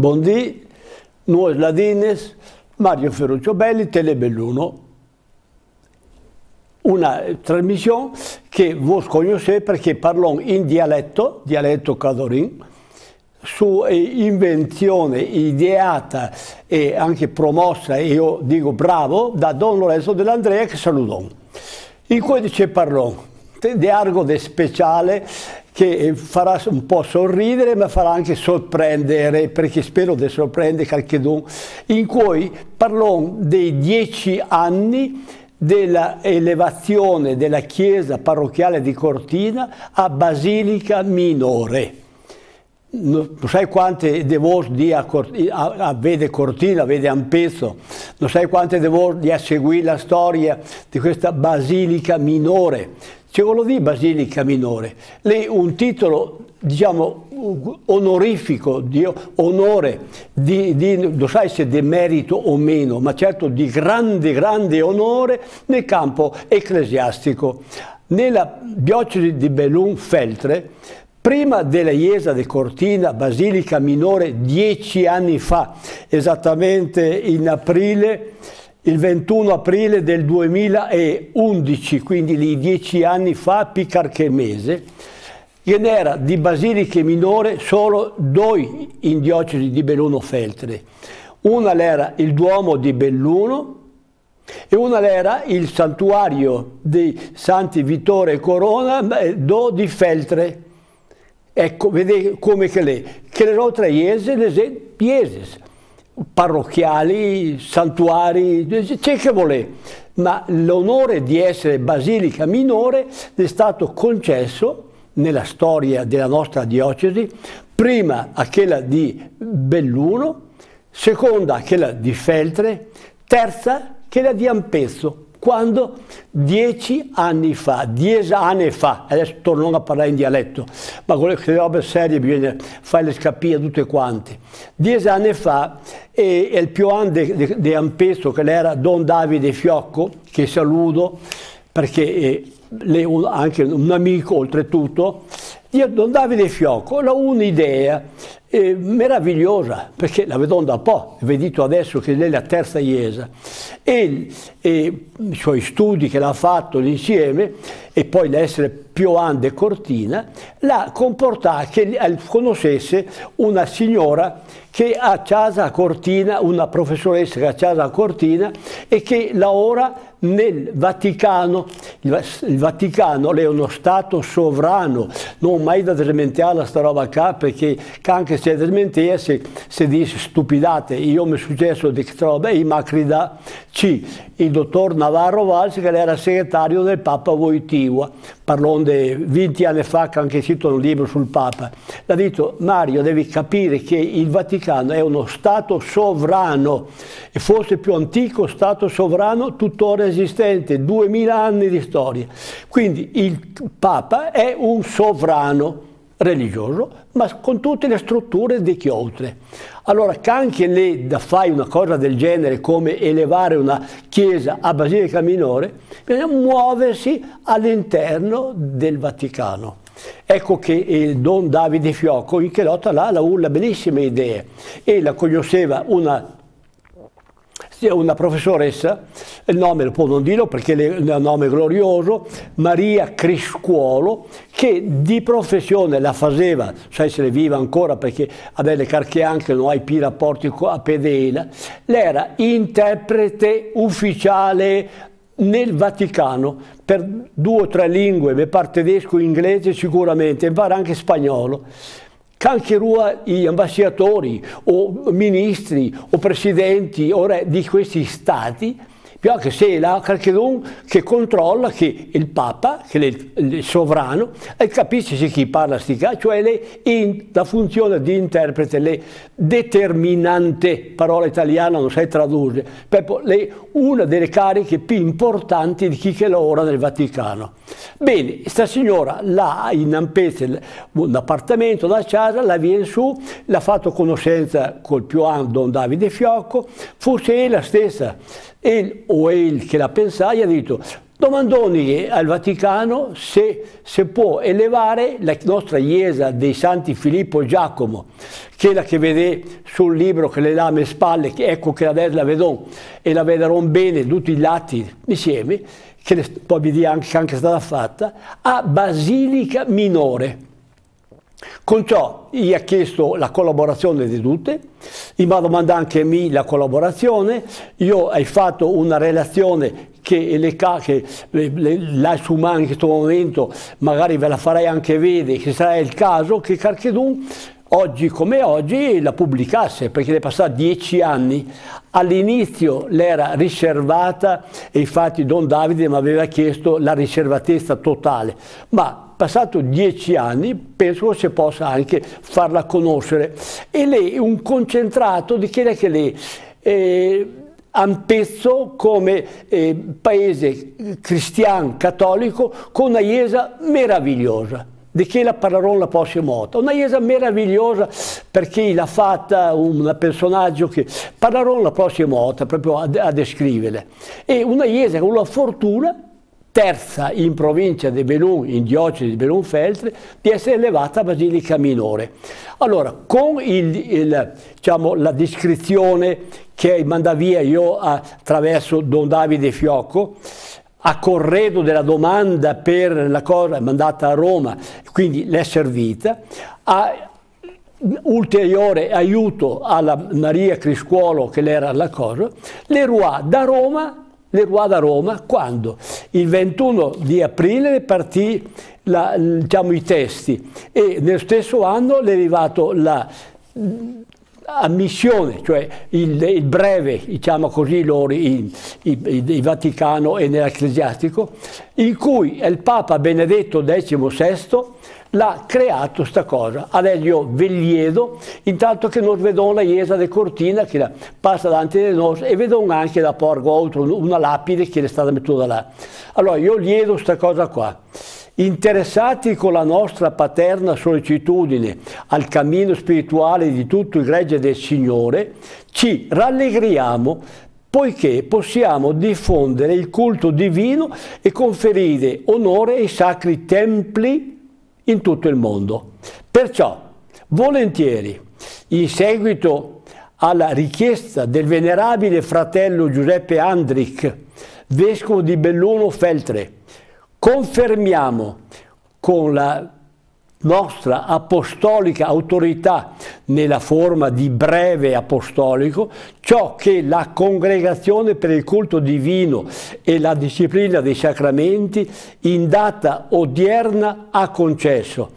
Buondì, noi Ladines, Mario Ferruccio Belli, Telebelluno. Una trasmissione che voi conoscete perché parlo in dialetto cadorin, su invenzione ideata e anche promossa, e io dico bravo, da Don Lorenzo dell'Andrea che saluto. In cui dice parlo di algo di speciale che farà un po' sorridere ma farà anche sorprendere, perché spero di sorprendere qualcuno, in cui parlo dei 10 anni dell'elevazione della chiesa parrocchiale di Cortina a Basilica Minore. Non sai quante di voi vede Cortina, vede Ampezzo, non sai quante di voi di seguire la storia di questa Basilica Minore. C'è quello di Basilica Minore, lì un titolo, diciamo, onorifico, di onore, non sai se di merito o meno, ma certo di grande onore nel campo ecclesiastico. Nella diocesi di Belluno-Feltre, prima della chiesa di Cortina, Basilica Minore, 10 anni fa, esattamente in aprile, il 21 aprile del 2011, quindi lì 10 anni fa, qualche mese, che n'era di Basiliche Minore solo due in diocesi di Belluno-Feltre. Una era il Duomo di Belluno e una era il santuario dei Santi Vittore e Corona di Feltre. Ecco, vedete come che le altre chiese parrocchiali, santuari, c'è che vuole, ma l'onore di essere Basilica Minore è stato concesso nella storia della nostra diocesi, prima a quella di Belluno, seconda a quella di Feltre, terza quella di Ampezzo, quando 10 anni fa, adesso torno a parlare in dialetto, ma con le robe serie bisogna farle capire tutte quante. 10 anni fa, il più grande di Ampezzo, che era Don Davide Fiocco, che saluto, perché è anche un amico oltretutto, Don Davide Fiocco ha un'idea meravigliosa, perché la vedo da un po', vedete adesso che lei è la terza chiesa, e i suoi studi che l'ha fatto insieme, e poi l'essere più grande Cortina, l'ha comportato che conoscesse una signora che ha casa a Cortina, una professoressa che ha casa a Cortina e che lavora nel Vaticano. Il Vaticano è uno Stato sovrano, non mai da smentire questa roba qua, perché anche se smentire si dice stupidate. Io mi è successo di questa roba e mi ha cridato il dottor Navarro Valls, che era segretario del Papa Wojtyła, parlò di 20 anni fa, che ha anche scritto un libro sul Papa. Ha detto: Mario, devi capire che il Vaticano è uno Stato sovrano, e forse il più antico Stato sovrano tuttora esistente, 2000 anni di storia. Quindi il Papa è un sovrano religioso, ma con tutte le strutture di chioltre. Allora, che anche lei da fare una cosa del genere, come elevare una chiesa a Basilica Minore, bisogna muoversi all'interno del Vaticano. Ecco che Don Davide Fiocco in che lotta là ha una bellissima idea, e la conosceva una professoressa, il nome lo può non dirlo perché è un nome glorioso, Maria Criscuolo, che di professione la faceva, sai se le vive ancora perché a delle carche anche non hai più rapporti a Pedela, lei era interprete ufficiale nel Vaticano per 2 o 3 lingue, mi pare tedesco, inglese sicuramente, mi pare anche spagnolo. Anche gli ambasciatori o ministri o presidenti o re di questi stati, anche se là qualcuno che controlla che il Papa, che è il sovrano, e capisce se chi parla cioè la funzione di interprete, le determinante, parola italiana non sai tradurre, lei una delle cariche più importanti di chi che lavora nel Vaticano. Bene, questa signora là in Ampezzo, un appartamento, una casa, la viene su, l'ha fatto conoscenza col più grande Don Davide Fiocco, forse è la stessa, o è che la pensava, gli ha detto: Domandoni al Vaticano se può elevare la nostra Chiesa dei Santi Filippo e Giacomo, quella che vede sul libro che le lame spalle, che ecco che adesso la vedono e la vedrò bene tutti i lati insieme, che poi vi dico anche stata fatta, a Basilica Minore. Con ciò gli ha chiesto la collaborazione di tutte, mi ha domandato anche a me la collaborazione, io ho fatto una relazione che la suma in questo momento magari ve la farei anche vedere, che sarà il caso che qualcuno oggi come oggi la pubblicasse, perché è passato 10 anni. All'inizio l'era riservata e infatti Don Davide mi aveva chiesto la riservatezza totale, ma passato 10 anni penso che si possa anche farla conoscere. E lei è un concentrato di quelle che lei Ampezzo come paese cristiano cattolico con una chiesa meravigliosa. Di che la parlerò la prossima volta. Una chiesa meravigliosa perché l'ha fatta un personaggio che parlerò la prossima volta proprio a descriverla. E una chiesa con la fortuna, terza in provincia di Belun, in diocesi di Belunfeltre, di essere elevata a Basilica Minore. Allora, con diciamo, la descrizione che manda via io attraverso Don Davide Fiocco, a corredo della domanda per la cosa mandata a Roma, quindi l'è servita, a ulteriore aiuto alla Maria Criscuolo che era la cosa, Leroy da Roma, quando? Il 21 di aprile partì diciamo, i testi e nello stesso anno è arrivato la ammissione, cioè il breve, diciamo così, il Vaticano e nell'ecclesiastico, in cui il Papa Benedetto XVI l'ha creato sta cosa. Adesso io ve li chiedo, intanto che noi vediamo la chiesa di Cortina che passa davanti a noi e vediamo anche da porgo oltre una lapide che è stata mettuta là. Allora io gli chiedo sta cosa qua. Interessati con la nostra paterna sollecitudine al cammino spirituale di tutto il gregge del Signore, ci rallegriamo poiché possiamo diffondere il culto divino e conferire onore ai sacri templi in tutto il mondo. Perciò, volentieri, in seguito alla richiesta del venerabile fratello Giuseppe Andrich, vescovo di Belluno-Feltre, confermiamo con la nostra apostolica autorità nella forma di breve apostolico ciò che la Congregazione per il culto divino e la disciplina dei sacramenti in data odierna ha concesso,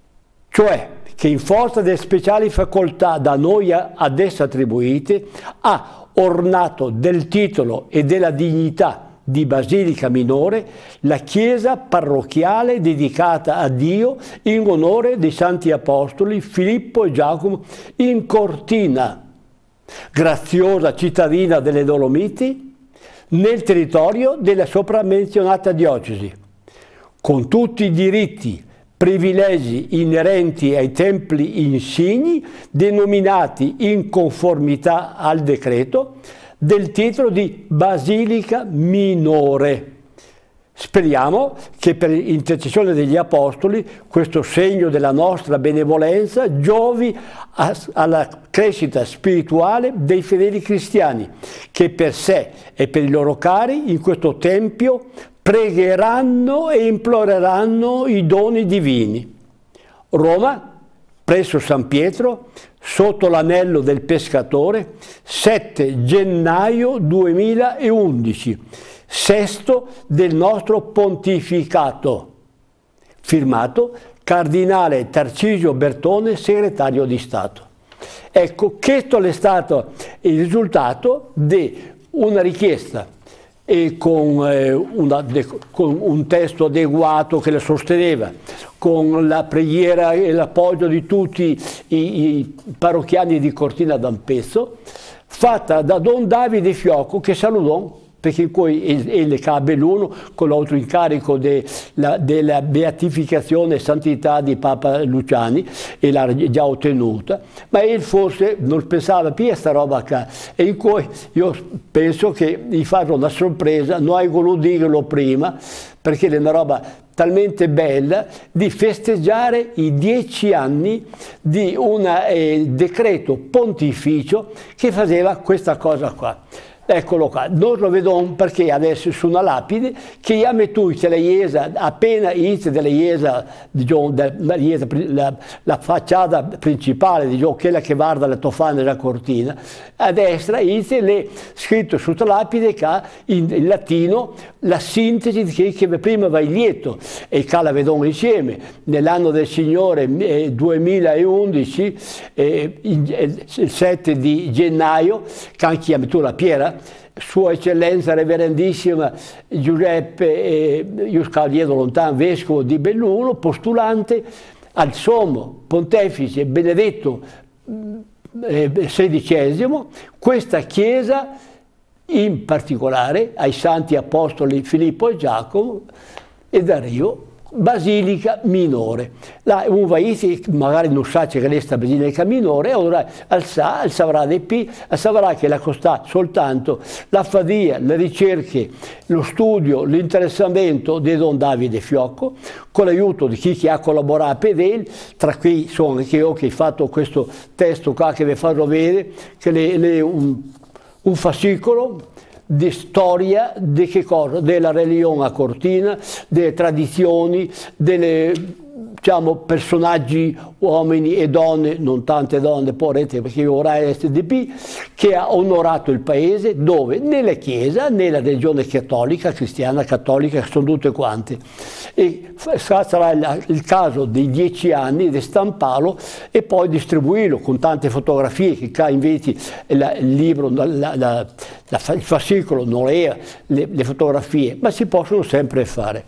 cioè che in forza delle speciali facoltà da noi ad essa attribuite ha ornato del titolo e della dignità di Basilica Minore la chiesa parrocchiale dedicata a Dio in onore dei santi apostoli Filippo e Giacomo in Cortina, graziosa cittadina delle Dolomiti, nel territorio della sopramenzionata diocesi, con tutti i diritti, privilegi inerenti ai templi insigni denominati in conformità al decreto del titolo di Basilica Minore. Speriamo che per intercessione degli Apostoli questo segno della nostra benevolenza giovi alla crescita spirituale dei fedeli cristiani che per sé e per i loro cari in questo Tempio pregheranno e imploreranno i doni divini. Roma, presso San Pietro, sotto l'anello del pescatore, 7 gennaio 2011, sesto del nostro pontificato, firmato Cardinale Tarcisio Bertone, segretario di Stato. Ecco, questo è stato il risultato di una richiesta e con un testo adeguato che la sosteneva, con la preghiera e l'appoggio di tutti i parrocchiani di Cortina d'Ampezzo, fatta da Don Davide Fiocco che salutò perché poi le cabe l'uno con l'altro incarico della beatificazione e santità di Papa Luciani, e l'ha già ottenuta, ma lui forse non pensava più a sta roba qua, e in cui io penso che gli farò una sorpresa, non hai voluto dirlo prima, perché è una roba talmente bella di festeggiare i 10 anni di un decreto pontificio che faceva questa cosa qua. Eccolo qua, non lo vedo perché adesso su una lapide che io metto la chiesa, appena inizia della chiesa, la facciata principale, quella che guarda la tofana della cortina, a destra inizia scritto su questa lapide che in latino la sintesi che prima va in lieto, e che la vedo insieme. Nell'anno del Signore 2011, il 7 di gennaio, che anche io metto la Piera, Sua Eccellenza Reverendissima Giuseppe Iuscaliedo Lontan, Vescovo di Belluno, postulante al Sommo Pontefice Benedetto XVI, questa chiesa in particolare ai Santi Apostoli Filippo e Giacomo e Dario, Basilica Minore. Là un vaisi magari non sa che questa Basilica Minore, allora saprà che la costa soltanto la fadia, le ricerche, lo studio, l'interessamento di Don Davide Fiocco, con l'aiuto di chi ha collaborato per lui, tra cui sono anche io che ho fatto questo testo qua che vi farò vedere, che è un fascicolo di storia di che cosa? Della religione a Cortina, delle tradizioni, diciamo, personaggi, uomini e donne, non tante donne, porrete, perché ora è SDP, che ha onorato il paese, dove? Nella Chiesa, nella religione cattolica, cristiana, cattolica, sono tutte quante. E sarà il caso dei 10 anni di stamparlo e poi distribuirlo con tante fotografie, che qua invece il libro, il fascicolo non è le fotografie, ma si possono sempre fare.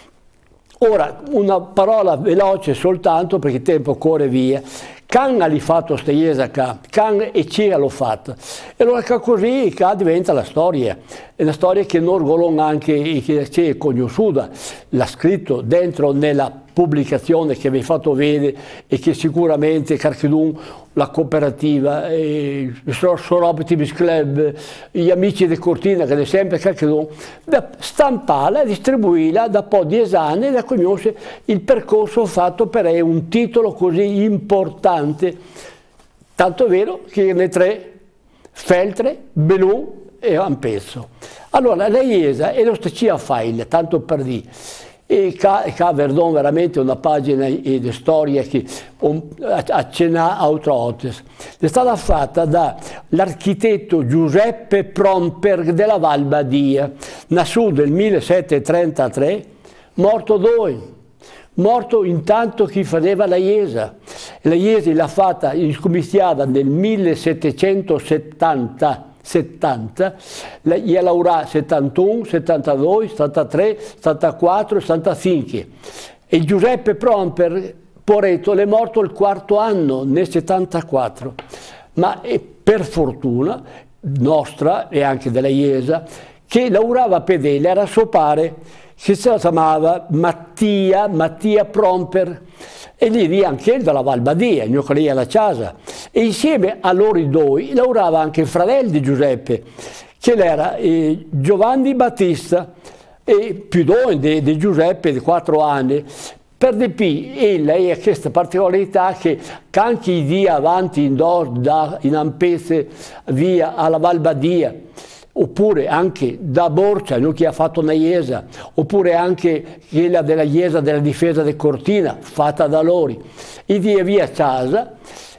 Ora, una parola veloce soltanto, perché il tempo corre via. Can ha fatto questa chiesa qua, Can e Cira l'ho fatta. E allora così diventa la storia. È una storia che non Golon anche che c'è conosciuta, l'ha scritto dentro nella pubblicazione che vi ho fatto vedere, e che sicuramente Carchedun, la cooperativa, il Sorobitibus Club, gli amici di Cortina, che è sempre Carchedun, da stamparla e distribuirla da un po' di esami, da conoscere il percorso fatto per un titolo così importante, tanto è vero che ne 3, Feltre, Belun e Ampezzo. Allora, la Chiesa è lo stesso file, tanto per dire. E qua Verdon veramente una pagina di storia che accenna a Outrotes. È stata fatta dall'architetto Giuseppe Promper della Val Badia, nato nel 1733, morto dove? Morto intanto chi faceva la Chiesa. La Chiesa l'ha fatta scominciata nel 1770, gli ha lavorato 71, 72, 73, 74, 75. E Giuseppe Promper, poretto, è morto il 4º anno, nel 74. Ma per fortuna nostra e anche della Chiesa, che lavorava per lui, era suo pare, che si chiamava Mattia Promper, e lì anche lui dalla Val Badia, il mio collega alla casa, e insieme a loro due lavorava anche il fratello di Giuseppe, che era Giovanni Battista, e più di Giuseppe di 4 anni. Per di più, lei ha questa particolarità che anche i dia avanti in Ampezze via alla Val Badia, oppure anche da Borcia, lui che ha fatto una chiesa, oppure anche quella della chiesa della difesa di Cortina, fatta da loro, e via a casa,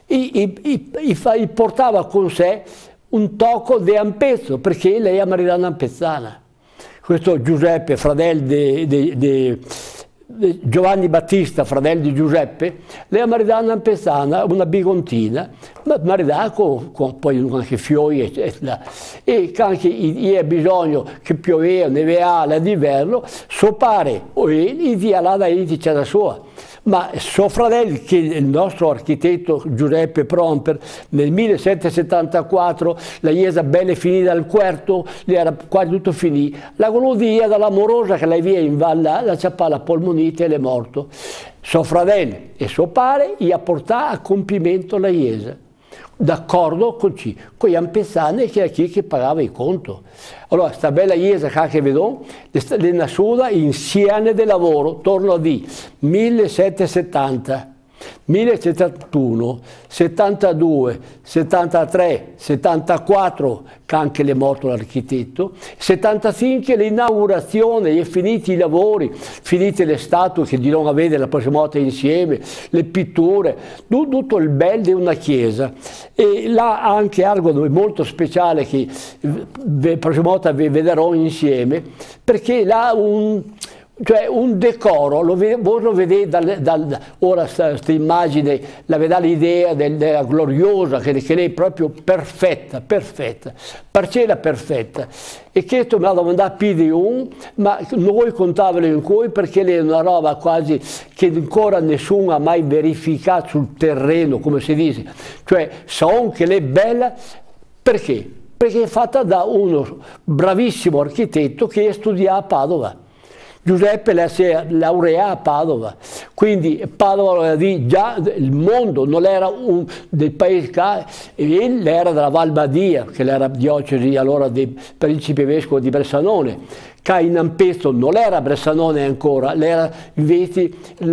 e portava con sé un tocco di Ampezzo, perché lei è maritata ampezzana. Questo Giuseppe, fratello di Giovanni Battista, fratello di Giuseppe, lei è maritata ampezzana, una bigontina, ma maritata con poi anche fiori, eccetera. E anche ha bisogno che pioveva, nevea, d'inverno, suo pare, e via là da lì c'è la sua. Ma suo fratello, che il nostro architetto Giuseppe Promper, nel 1774, la chiesa bella finita al quarto, era quasi tutto finito. La goduria dall'amorosa che lei via in valle, la ciappa la polmonite e le è morto. Suo fratello e suo padre gli ha portato a compimento la chiesa. D'accordo con gli ampesani, che era chi che pagava i conti. Allora, questa bella chiesa che vedo, è nata insieme del lavoro, torno a dire, 1770, 1771, 72, 73, 74, che anche le è morto l'architetto, 75 l'inaugurazione, e finiti i lavori, finite le statue che dirò a vedere la prossima volta insieme, le pitture, tutto il bello di una chiesa. E là anche algo molto speciale che la prossima volta vi vedrò insieme, perché là un decoro, voi lo vedete ora questa immagine, la vedete l'idea della gloriosa, che è proprio perfetta, parcella perfetta. E questo mi ha domandato più di un, ma noi contavamo in cui perché è una roba quasi che ancora nessuno ha mai verificato sul terreno, come si dice. Cioè, so che è bella, perché? Perché è fatta da uno bravissimo architetto che studia a Padova. Giuseppe si è laureato a Padova, quindi Padova già il mondo non era un del paese, egli era della Val Badia, che era diocesi allora del principe vescovo di Bressanone, che in Ampesto non era Bressanone ancora, era invece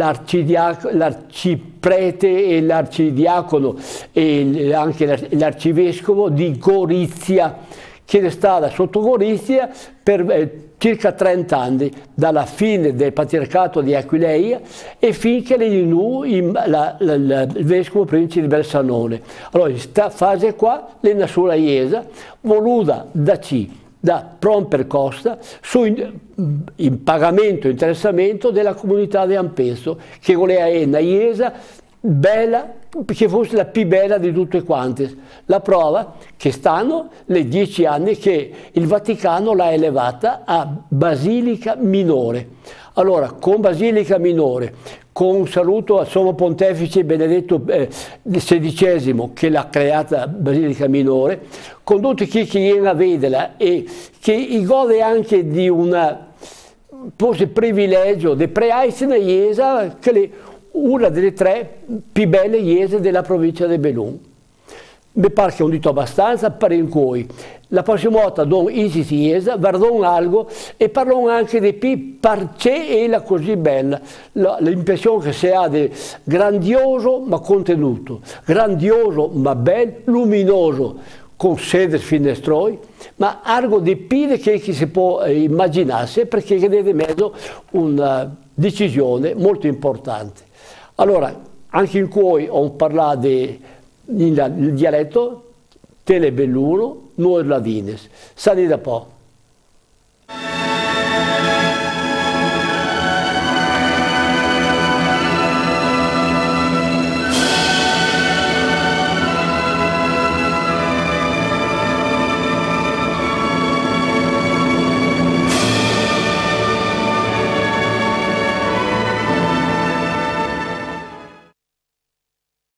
l'arciprete e l'arcidiacono e anche l'arcivescovo di Gorizia, che è stata sotto Gorizia per circa 30 anni, dalla fine del patriarcato di Aquileia e finché il vescovo principe di Bressanone. Allora, in questa fase qua, è nata la chiesa, voluta da Promper Costa, in pagamento e interessamento della comunità di Ampesto, che voleva una chiesa bella, che fosse la più bella di tutte quante. La prova che stanno le 10 anni che il Vaticano l'ha elevata a Basilica Minore. Allora, con Basilica Minore, con un saluto al Sommo Pontefice Benedetto XVI, che l'ha creata Basilica Minore, con tutti chi viene a vederla e che gode anche di un privilegio di preaisi una chiesa che è una delle 3 più belle chiese della provincia di Belluno. Mi pare che ho detto abbastanza, per in cui la prossima volta do in chiesa, guardo algo e parlo anche di più perché è la così bella, l'impressione che si ha di grandioso ma contenuto, grandioso ma bello, luminoso, con sede finestroi, ma algo di più che si può immaginarsi, perché è di mezzo una decisione molto importante. Allora, anche in cui ho parlato il dialetto, Tele Belluno, noi ladines. Sani da po'.